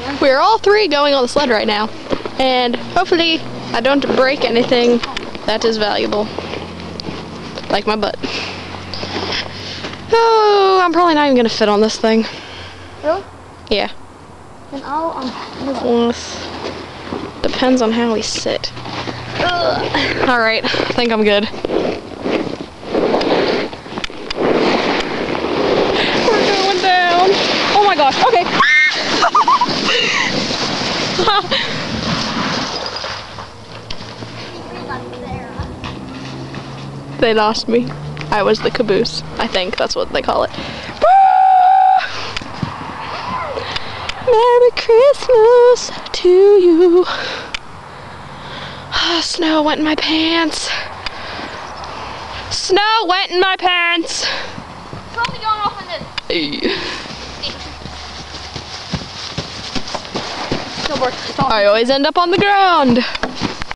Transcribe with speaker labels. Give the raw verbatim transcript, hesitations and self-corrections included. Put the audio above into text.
Speaker 1: We're all three going on the sled right now. And hopefully I don't break anything that is valuable. Like my butt. Oh, I'm probably not even gonna fit on this thing.
Speaker 2: Really?
Speaker 1: Yeah.
Speaker 2: Then I'll um
Speaker 1: Yes. Depends on how we sit. Alright, I think I'm good. We're going down. Oh my gosh, okay. They lost me. I was the caboose. I think that's what they call it. Merry Christmas to you. Snow went in my pants. Snow went in my pants.
Speaker 2: Probably going off in this.
Speaker 1: I always end up on the ground.